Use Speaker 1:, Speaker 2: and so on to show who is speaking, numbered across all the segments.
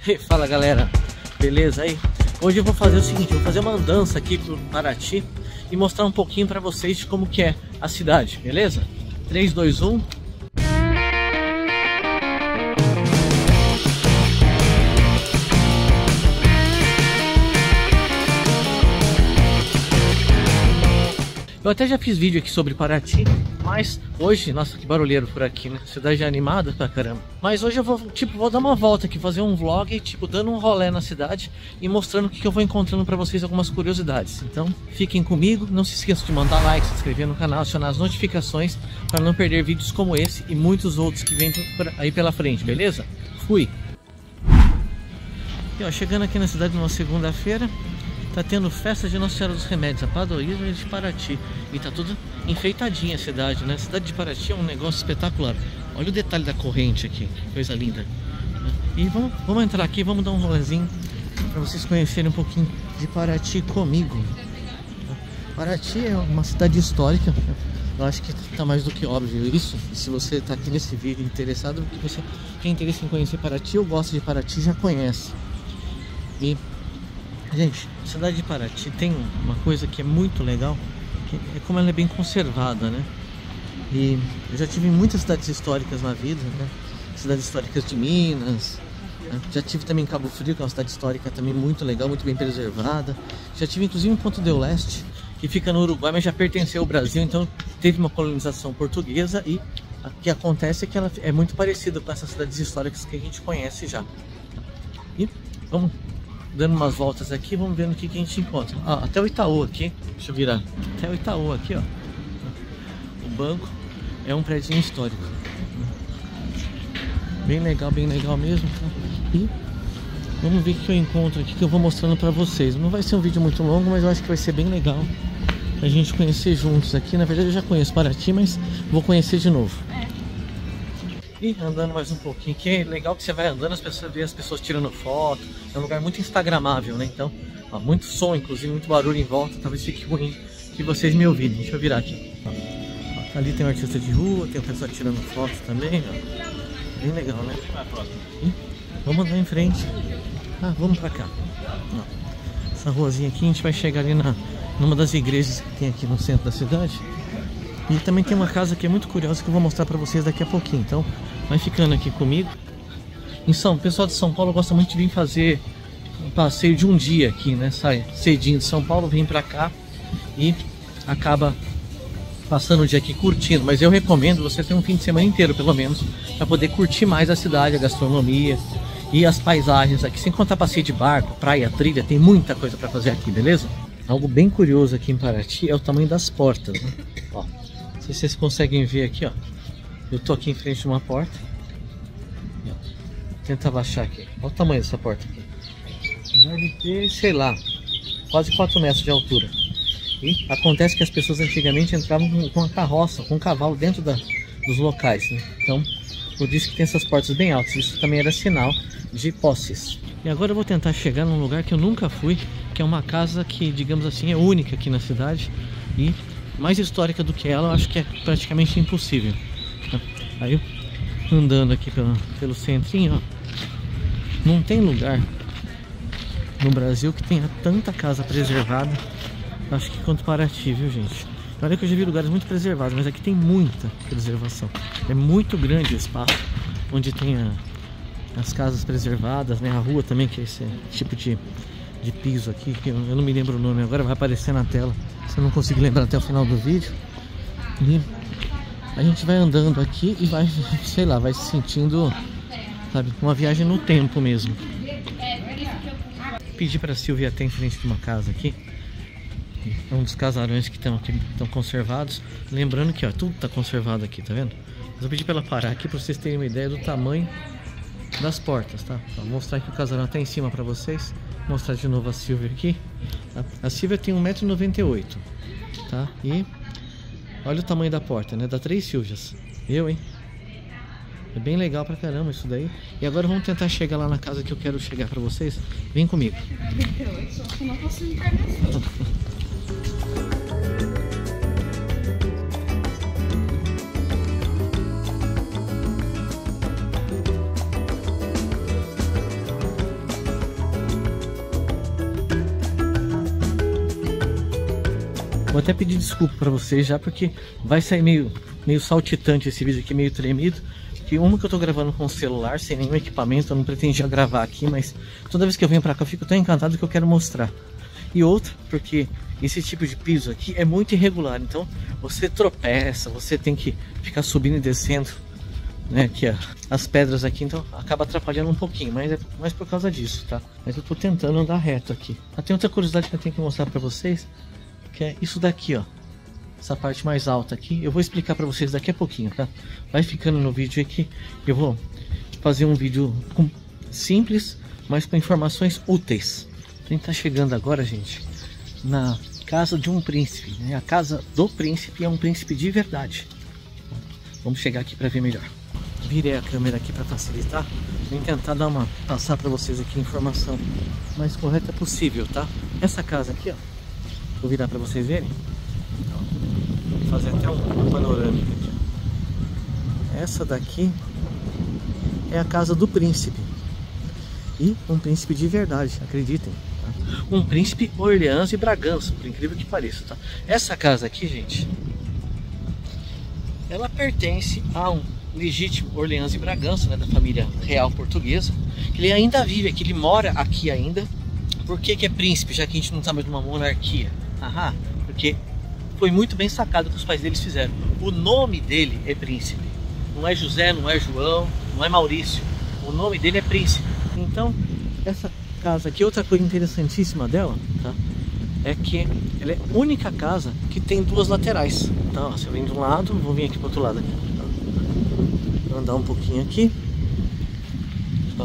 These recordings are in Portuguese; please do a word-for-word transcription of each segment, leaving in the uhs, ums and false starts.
Speaker 1: Fala galera, beleza aí? Hoje eu vou fazer o seguinte, eu vou fazer uma andança aqui por Paraty e mostrar um pouquinho pra vocês de como que é a cidade, beleza? três, dois, um... Eu até já fiz vídeo aqui sobre Paraty, mas hoje, nossa, que barulheiro por aqui, né? Cidade animada pra caramba. Mas hoje eu vou, tipo, vou dar uma volta aqui, fazer um vlog, tipo, dando um rolê na cidade e mostrando o que, que eu vou encontrando pra vocês, algumas curiosidades. Então, fiquem comigo, não se esqueçam de mandar like, se inscrever no canal, acionar as notificações para não perder vídeos como esse e muitos outros que vêm aí pela frente, beleza? Fui! E ó, chegando aqui na cidade numa segunda-feira, tá tendo festa de Nossa Senhora dos Remédios, a padroeira de Paraty. E tá tudo enfeitadinha a cidade, né? A cidade de Paraty é um negócio espetacular. Olha o detalhe da corrente aqui, coisa linda. E vamos, vamos entrar aqui, vamos dar um rolezinho para vocês conhecerem um pouquinho de Paraty comigo. Paraty é uma cidade histórica. Eu acho que tá mais do que óbvio isso. E se você tá aqui nesse vídeo interessado, porque você tem interesse em conhecer Paraty ou gosta de Paraty, já conhece. E gente, a cidade de Paraty tem uma coisa que é muito legal, que é como ela é bem conservada, né? E eu já tive muitas cidades históricas na vida, né? Cidades históricas de Minas, né? Já tive também em Cabo Frio, que é uma cidade histórica também muito legal, muito bem preservada. Já tive inclusive em Ponta del Este, que fica no Uruguai, mas já pertenceu ao Brasil, então teve uma colonização portuguesa. E o que acontece é que ela é muito parecida com essas cidades históricas que a gente conhece já. E vamos dando umas voltas aqui, vamos ver no que, que a gente encontra. Ah, até o Itaú aqui, deixa eu virar. Até o Itaú aqui, ó. O banco é um prédio histórico. Bem legal, bem legal mesmo. E vamos ver o que eu encontro aqui, que eu vou mostrando pra vocês. Não vai ser um vídeo muito longo, mas eu acho que vai ser bem legal a gente conhecer juntos aqui. Na verdade eu já conheço Paraty, mas vou conhecer de novo. E andando mais um pouquinho, que é legal que você vai andando, as pessoas vê as pessoas tirando foto. É um lugar muito instagramável, né? Então, ó, muito som, inclusive muito barulho em volta. Talvez fique ruim que vocês me ouvirem. Deixa eu virar aqui. Ó, ó, ali tem um artista de rua, tem um pessoal tirando foto também, ó. Bem legal, né? E vamos andar em frente. Ah, vamos pra cá. Ó, essa ruazinha aqui, a gente vai chegar ali na, numa das igrejas que tem aqui no centro da cidade. E também tem uma casa que é muito curiosa que eu vou mostrar pra vocês daqui a pouquinho. Então, vai ficando aqui comigo. Em São, o pessoal de São Paulo gosta muito de vir fazer um passeio de um dia aqui, né? Sai cedinho de São Paulo, vem pra cá e acaba passando o dia aqui curtindo. Mas eu recomendo você ter um fim de semana inteiro, pelo menos, para poder curtir mais a cidade, a gastronomia e as paisagens aqui. Sem contar passeio de barco, praia, trilha, tem muita coisa para fazer aqui, beleza? Algo bem curioso aqui em Paraty é o tamanho das portas, né? Ó, não sei se vocês conseguem ver aqui, ó. Eu tô aqui em frente de uma porta. Vou tentar baixar aqui. Olha o tamanho dessa porta aqui. Deve ter, sei lá, quase quatro metros de altura. E acontece que as pessoas antigamente entravam com uma carroça, com um cavalo dentro da, dos locais, né? Então, por isso que tem essas portas bem altas. Isso também era sinal de posses. E agora eu vou tentar chegar num lugar que eu nunca fui, que é uma casa que, digamos assim, é única aqui na cidade. E mais histórica do que ela, eu acho que é praticamente impossível. Aí, andando aqui pelo, pelo centrinho, ó, não tem lugar no Brasil que tenha tanta casa preservada, acho que quanto Paraty, viu gente? Olha que eu já vi lugares muito preservados, mas aqui tem muita preservação. É muito grande o espaço onde tem a, as casas preservadas, né? A rua também, que é esse tipo de, de piso aqui, que eu, eu não me lembro o nome, agora vai aparecer na tela, se eu não conseguir lembrar até o final do vídeo. E a gente vai andando aqui e vai, sei lá, vai se sentindo, sabe, uma viagem no tempo mesmo. Pedi para a Silvia até em frente de uma casa aqui. É um dos casarões que estão aqui, estão conservados. Lembrando que, ó, tudo está conservado aqui, tá vendo? Mas eu pedi para ela parar aqui para vocês terem uma ideia do tamanho das portas, tá? Vou mostrar aqui o casarão até em cima para vocês. Vou mostrar de novo a Silvia aqui, tá? A Silvia tem um metro e noventa e oito, tá? E olha o tamanho da porta, né? Dá três Silvias. Eu, hein? É bem legal pra caramba isso daí. E agora vamos tentar chegar lá na casa que eu quero chegar pra vocês. Vem comigo. Eu não posso entrar nessa. Vou até pedir desculpa para vocês já, porque vai sair meio, meio saltitante esse vídeo aqui, meio tremido. Que uma que eu tô gravando com o celular, sem nenhum equipamento, eu não pretendia gravar aqui, mas toda vez que eu venho pra cá eu fico tão encantado que eu quero mostrar. E outra, porque esse tipo de piso aqui é muito irregular, então você tropeça, você tem que ficar subindo e descendo, né, aqui ó, as pedras aqui, então acaba atrapalhando um pouquinho, mas é mais por causa disso, tá? Mas eu tô tentando andar reto aqui. Ah, tem outra curiosidade que eu tenho que mostrar pra vocês, que é isso daqui, ó. Essa parte mais alta aqui, eu vou explicar pra vocês daqui a pouquinho, tá? Vai ficando no vídeo aqui, eu vou fazer um vídeo com, simples, mas com informações úteis. A gente tá chegando agora, gente, na casa de um príncipe, né? A casa do príncipe é um príncipe de verdade. Vamos chegar aqui pra ver melhor. Virei a câmera aqui pra facilitar. Vou tentar dar uma, passar pra vocês aqui a informação mais correta possível, tá? Essa casa aqui, ó, vou virar pra vocês verem. Vou fazer até um panorâmico aqui. Essa daqui é a casa do príncipe. E um príncipe de verdade, acreditem. Tá? Um príncipe Orleans e Bragança, por incrível que pareça. Tá? Essa casa aqui, gente, ela pertence a um legítimo Orleans e Bragança, né, da família real portuguesa. Ele ainda vive aqui, ele mora aqui ainda. Por que que é príncipe, já que a gente não está mais numa monarquia? Aham, porque foi muito bem sacado que os pais deles fizeram. O nome dele é príncipe. Não é José, não é João, não é Maurício. O nome dele é príncipe. Então, essa casa aqui, outra coisa interessantíssima dela, tá? É que ela é a única casa que tem duas laterais. Então, ó, se eu venho de um lado, vou vir aqui pro outro lado aqui. Tá? Vou andar um pouquinho aqui. Ó.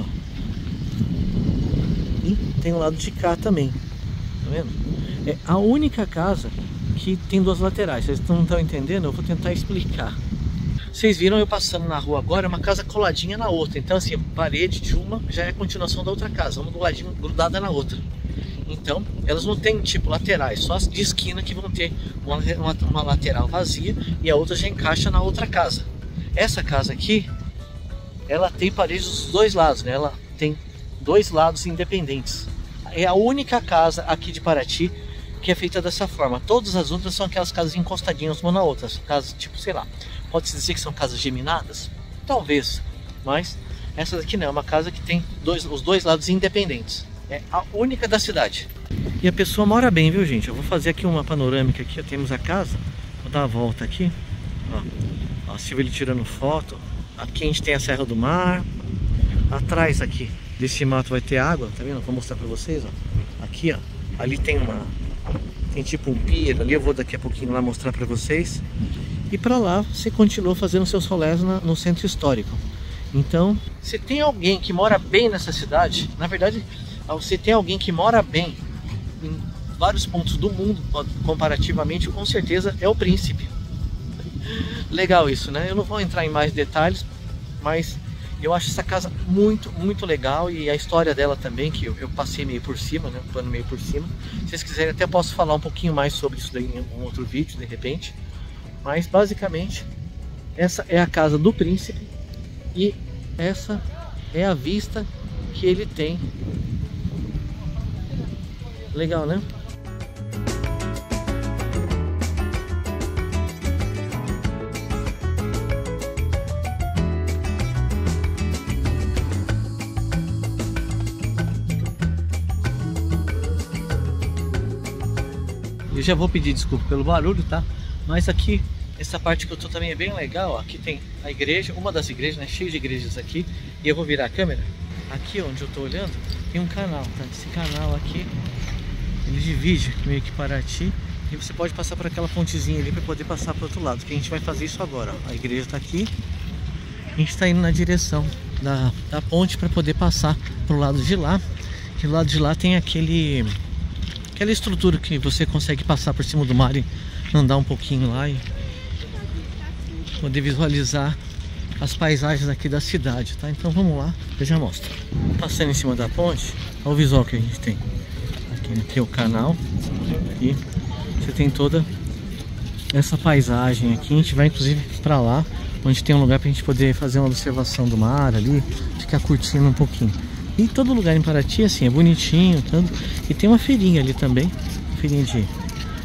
Speaker 1: E tem o lado de cá também. Tá vendo? É a única casa que tem duas laterais. Vocês não estão entendendo? Eu vou tentar explicar. Vocês viram eu passando na rua agora, é uma casa coladinha na outra. Então assim, a parede de uma já é a continuação da outra casa, uma do ladinho grudada na outra. Então, elas não tem tipo laterais, só as de esquina que vão ter uma, uma, uma lateral vazia e a outra já encaixa na outra casa. Essa casa aqui, ela tem paredes dos dois lados, né? Ela tem dois lados independentes. É a única casa aqui de Paraty que é feita dessa forma. Todas as outras são aquelas casas encostadinhas uma na outra. Casas tipo, sei lá, pode-se dizer que são casas geminadas? Talvez, mas essa daqui não, é uma casa que tem dois, os dois lados independentes. É a única da cidade. E a pessoa mora bem, viu, gente? Eu vou fazer aqui uma panorâmica aqui, ó, temos a casa. Vou dar a volta aqui. Ó, ó, se ele tirando foto. Aqui a gente tem a Serra do Mar. Atrás aqui desse mato vai ter água, tá vendo? Vou mostrar pra vocês, ó. Aqui, ó, ali tem uma... Tem tipo um pier ali, eu vou daqui a pouquinho lá mostrar pra vocês. E pra lá você continua fazendo seus rolés na, no centro histórico. Então, se tem alguém que mora bem nessa cidade, na verdade, se tem alguém que mora bem em vários pontos do mundo, comparativamente, com certeza é o príncipe. Legal isso, né? Eu não vou entrar em mais detalhes, mas eu acho essa casa muito, muito legal. E a história dela também, que eu, eu passei meio por cima, né? Um plano meio por cima. Se vocês quiserem, até posso falar um pouquinho mais sobre isso daí em algum outro vídeo, de repente. Mas, basicamente, essa é a casa do príncipe. E essa é a vista que ele tem. Legal, né? Eu já vou pedir desculpa pelo barulho, tá? Mas aqui, essa parte que eu tô também é bem legal. Aqui tem a igreja, uma das igrejas, né? Cheio de igrejas aqui. E eu vou virar a câmera. Aqui onde eu tô olhando, tem um canal, tá? Esse canal aqui, ele divide meio que Paraty. E você pode passar por aquela pontezinha ali para poder passar para outro lado. Que a gente vai fazer isso agora, ó. A igreja tá aqui. A gente tá indo na direção da, da ponte para poder passar pro lado de lá. Que do lado de lá tem aquele... Aquela estrutura que você consegue passar por cima do mar e andar um pouquinho lá e poder visualizar as paisagens aqui da cidade, tá? Então vamos lá, eu já mostro. Passando em cima da ponte, olha o visual que a gente tem. Aqui tem o canal e você tem toda essa paisagem aqui. A gente vai inclusive para lá, onde tem um lugar para a gente poder fazer uma observação do mar ali, ficar curtindo um pouquinho. E todo lugar em Paraty assim é bonitinho, tanto. E tem uma feirinha ali também, feirinha de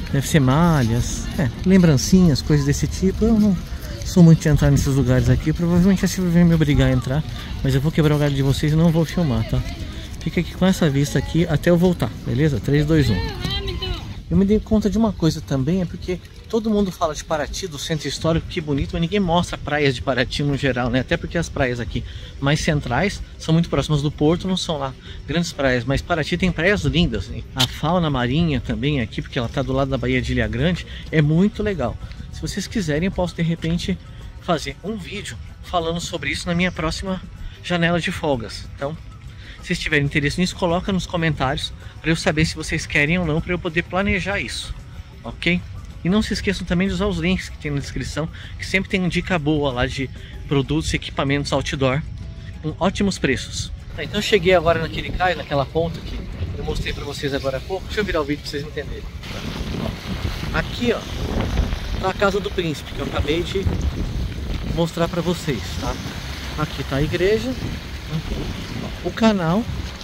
Speaker 1: Deve ser malhas, é, lembrancinhas, coisas desse tipo. Eu não sou muito de entrar nesses lugares aqui. Provavelmente a Silvia vai me obrigar a entrar, mas eu vou quebrar o galho de vocês e não vou filmar, tá? Fica aqui com essa vista aqui até eu voltar, beleza? três, dois, um. Eu me dei conta de uma coisa também, é porque todo mundo fala de Paraty, do centro histórico, que bonito, mas ninguém mostra praias de Paraty no geral, né? Até porque as praias aqui mais centrais são muito próximas do porto, não são lá grandes praias, mas Paraty tem praias lindas, né? A fauna marinha também aqui, porque ela tá do lado da Baía de Ilha Grande, é muito legal. Se vocês quiserem, eu posso de repente fazer um vídeo falando sobre isso na minha próxima janela de folgas. Então, se vocês tiverem interesse nisso, coloca nos comentários para eu saber se vocês querem ou não, para eu poder planejar isso, ok? E não se esqueçam também de usar os links que tem na descrição, que sempre tem uma dica boa lá de produtos e equipamentos outdoor com ótimos preços. Tá, então eu cheguei agora naquele cais, naquela ponta que eu mostrei para vocês agora há pouco. Deixa eu virar o vídeo para vocês entenderem. Aqui, ó, tá a Casa do Príncipe, que eu acabei de mostrar para vocês, tá? Aqui tá a igreja, o canal,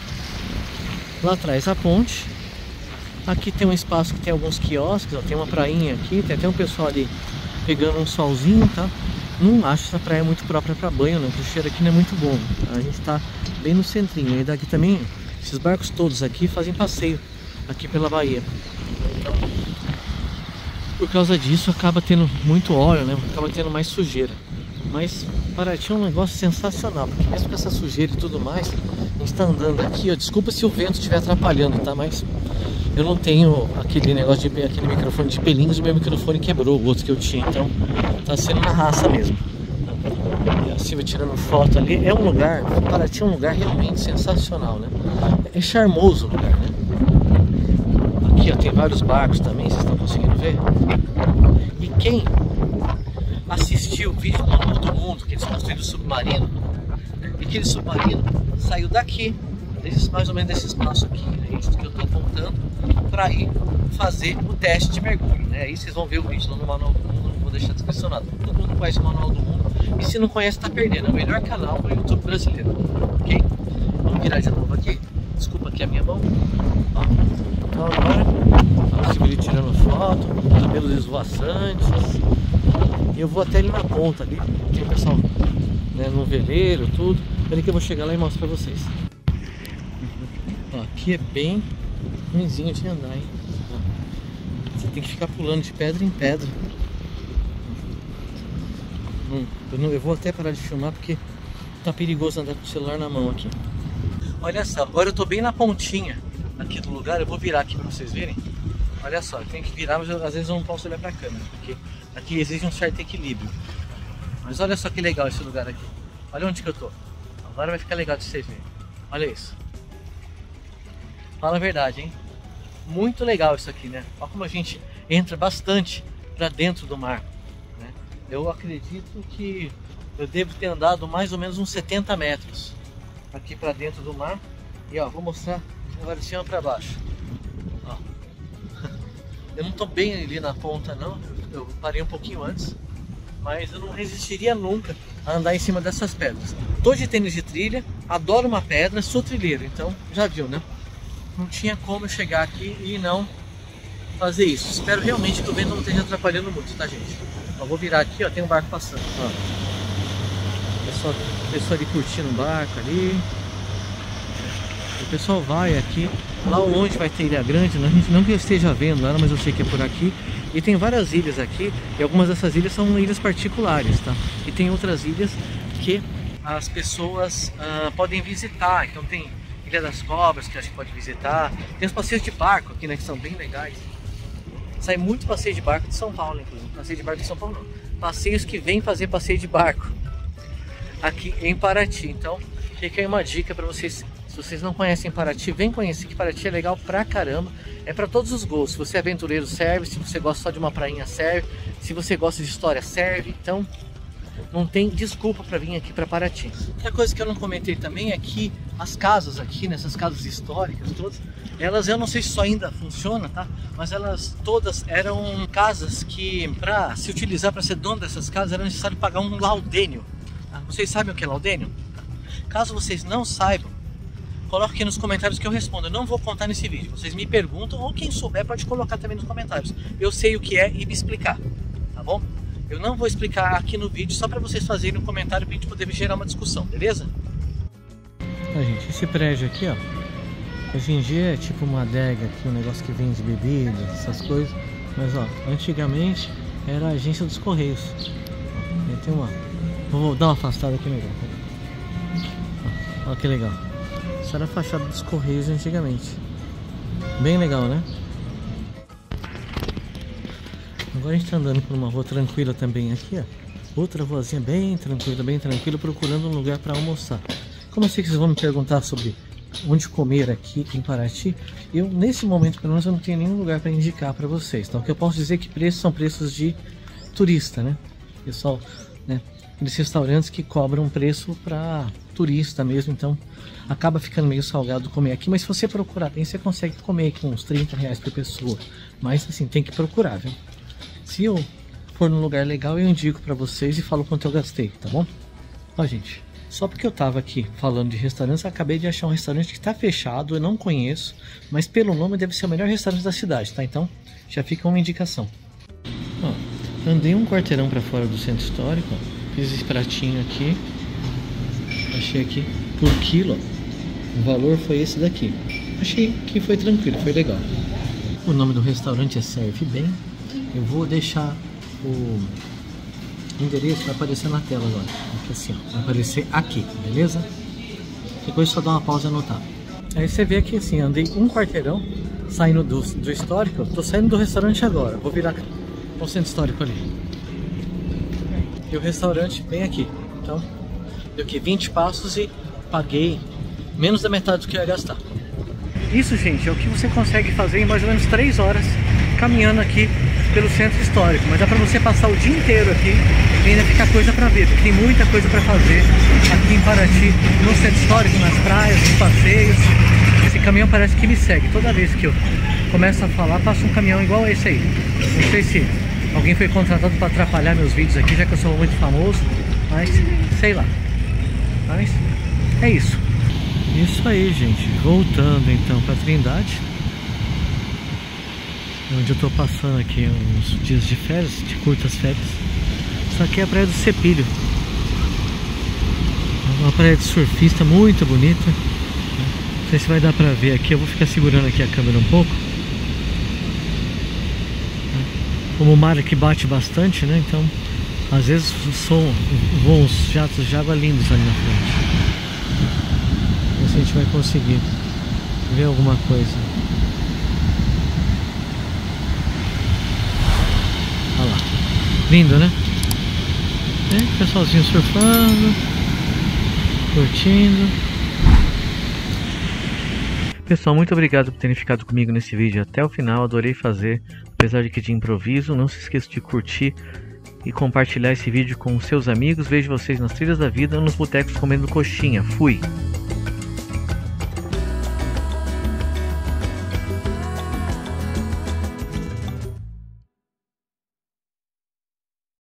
Speaker 1: lá atrás a ponte. Aqui tem um espaço que tem alguns quiosques, ó, tem uma prainha aqui, tem até um pessoal ali pegando um solzinho, tá? Não acho essa praia muito própria para banho, não, porque o cheiro aqui não é muito bom. A gente tá bem no centrinho, e daqui também, esses barcos todos aqui fazem passeio aqui pela Bahia. Então, por causa disso acaba tendo muito óleo, né? Acaba tendo mais sujeira. Mas Paraty é um negócio sensacional, porque mesmo com essa sujeira e tudo mais, a gente tá andando aqui, ó, desculpa se o vento estiver atrapalhando, tá? Mas eu não tenho aquele negócio de aquele microfone de pelinhos, o meu microfone quebrou, o outro que eu tinha, então tá sendo na raça mesmo. E a Silvia tirando foto ali, é um lugar, Paraty é um lugar realmente sensacional, né? É charmoso o lugar, né? Aqui, ó, tem vários barcos também, vocês estão conseguindo ver? E quem assistiu o vídeo Manual do Mundo, que eles construíram o submarino, e aquele submarino saiu daqui, desse, mais ou menos desse espaço aqui, é isso que eu estou apontando, para ir fazer o teste de mergulho, né? Aí vocês vão ver o vídeo lá no Manual do Mundo, não vou deixar descricionado. Todo mundo conhece o Manual do Mundo, e se não conhece tá perdendo, é o melhor canal do YouTube brasileiro, ok? Vamos virar de novo aqui, desculpa aqui a minha mão, ó. Então agora, ó, o Silvio tirando foto, cabelos esvoaçantes. Eu vou até ali na ponta ali, tem o pessoal, né, no veleiro, tudo. Peraí que eu vou chegar lá e mostro pra vocês. Ó, aqui é bem ruimzinho de andar, hein? Ó, você tem que ficar pulando de pedra em pedra. Hum, eu, não, eu vou até parar de filmar porque tá perigoso andar com o celular na mão aqui. Olha só, agora eu tô bem na pontinha aqui do lugar. Eu vou virar aqui pra vocês verem. Olha só, eu tenho que virar, mas eu, às vezes eu não posso olhar pra câmera, porque aqui exige um certo equilíbrio. Mas olha só que legal esse lugar aqui. Olha onde que eu tô. Agora vai ficar legal de vocês verem. Olha isso. Fala a verdade, hein? Muito legal isso aqui, né? Olha como a gente entra bastante pra dentro do mar, né? Eu acredito que eu devo ter andado mais ou menos uns setenta metros aqui pra dentro do mar. E ó, vou mostrar agora de cima pra baixo. Ó. Eu não tô bem ali na ponta não, eu parei um pouquinho antes, mas eu não resistiria nunca a andar em cima dessas pedras. Tô de tênis de trilha, adoro uma pedra, sou trilheiro, então já viu, né? Não tinha como eu chegar aqui e não fazer isso. Espero realmente que o vento não esteja atrapalhando muito, tá, gente? Ó, vou virar aqui, ó, tem um barco passando. Ó. Pessoal, pessoal ali curtindo o barco ali. O pessoal vai aqui, lá longe vai ter Ilha Grande, né? A gente não que eu esteja vendo ela, mas eu sei que é por aqui. E tem várias ilhas aqui, e algumas dessas ilhas são ilhas particulares, tá? E tem outras ilhas que as pessoas ah, podem visitar. Então tem Ilha das Cobras que a gente pode visitar. Tem os passeios de barco aqui, né? Que são bem legais. Sai muito passeio de barco de São Paulo, inclusive. Passeio de barco de São Paulo não. Passeios que vêm fazer passeio de barco aqui em Paraty. Então fica aí uma dica para vocês. Se vocês não conhecem Paraty, vem conhecer, que Paraty é legal pra caramba. É pra todos os gostos. Se você é aventureiro, serve. Se você gosta só de uma prainha, serve. Se você gosta de história, serve. Então não tem desculpa pra vir aqui pra Paraty. Outra coisa que eu não comentei também é que as casas aqui, nessas casas históricas todas, elas, eu não sei se isso ainda funciona, tá? Mas elas todas eram casas que, pra se utilizar, pra ser dono dessas casas, era necessário pagar um laudênio. Vocês sabem o que é laudênio? Caso vocês não saibam, coloca aqui nos comentários que eu respondo. Eu não vou contar nesse vídeo. Vocês me perguntam, ou quem souber pode colocar também nos comentários. Eu sei o que é e me explicar, tá bom? Eu não vou explicar aqui no vídeo, só para vocês fazerem um comentário pra gente poder gerar uma discussão, beleza? Ah, gente, esse prédio aqui, ó, hoje em dia é tipo uma adega aqui, um negócio que vende bebidas, essas coisas. Mas ó, antigamente era a agência dos Correios. Ó, tem uma... Vou dar uma afastada aqui melhor. Ó, olha que legal. Isso era a fachada dos Correios antigamente. Bem legal, né? Agora a gente tá andando por uma rua tranquila também aqui, ó. Outra ruazinha bem tranquila, bem tranquila, procurando um lugar para almoçar. Como eu sei que vocês vão me perguntar sobre onde comer aqui em Paraty, eu nesse momento pelo menos eu não tenho nenhum lugar para indicar para vocês. Então o que eu posso dizer é que preços são preços de turista, né? Pessoal, né? Aqueles restaurantes que cobram preço para turista mesmo, então acaba ficando meio salgado comer aqui, mas se você procurar bem, você consegue comer aqui uns trinta reais por pessoa. Mas assim, tem que procurar, viu? Se eu for num lugar legal, eu indico para vocês e falo quanto eu gastei, tá bom? Ó, gente, só porque eu tava aqui falando de restaurantes, eu acabei de achar um restaurante que tá fechado, eu não conheço, mas pelo nome deve ser o melhor restaurante da cidade, tá? Então, já fica uma indicação. Ó, andei um quarteirão para fora do centro histórico, ó, fiz esse pratinho aqui, achei aqui por quilo, ó, o valor foi esse daqui. Achei que foi tranquilo, foi legal. O nome do restaurante é Serve Bem. Eu vou deixar o endereço, vai aparecer na tela agora. Aqui assim, ó, vai aparecer aqui, beleza? Depois só dá uma pausa e anotar. Aí você vê aqui assim, andei um quarteirão saindo do, do histórico. Tô saindo do restaurante agora, vou virar o centro histórico ali. E o restaurante bem aqui. Então, deu aqui vinte passos e paguei menos da metade do que eu ia gastar. Isso, gente, é o que você consegue fazer em mais ou menos três horas caminhando aqui pelo centro histórico. Mas dá pra você passar o dia inteiro aqui e ainda ficar coisa pra ver, porque tem muita coisa pra fazer aqui em Paraty, no centro histórico, nas praias, nos passeios. Esse caminhão parece que me segue. Toda vez que eu começo a falar, passa um caminhão igual esse aí. Não sei se alguém foi contratado pra atrapalhar meus vídeos aqui, já que eu sou muito famoso, mas sei lá. Mas é isso. Isso aí, gente. Voltando então pra Trindade, onde eu tô passando aqui uns dias de férias, de curtas férias. Isso aqui é a praia do Cepilho. Uma praia de surfista muito bonita. Não sei se vai dar pra ver aqui, eu vou ficar segurando aqui a câmera um pouco. Como o mar aqui bate bastante, né? Então, às vezes são voam uns jatos de água lindos ali na frente. Ver se a gente vai conseguir ver alguma coisa. Olha lá, lindo, né? É, pessoalzinho surfando, curtindo. Pessoal, muito obrigado por terem ficado comigo nesse vídeo até o final. Adorei fazer, apesar de que de improviso. Não se esqueça de curtir e compartilhar esse vídeo com seus amigos. Vejo vocês nas trilhas da vida ou nos botecos comendo coxinha. Fui!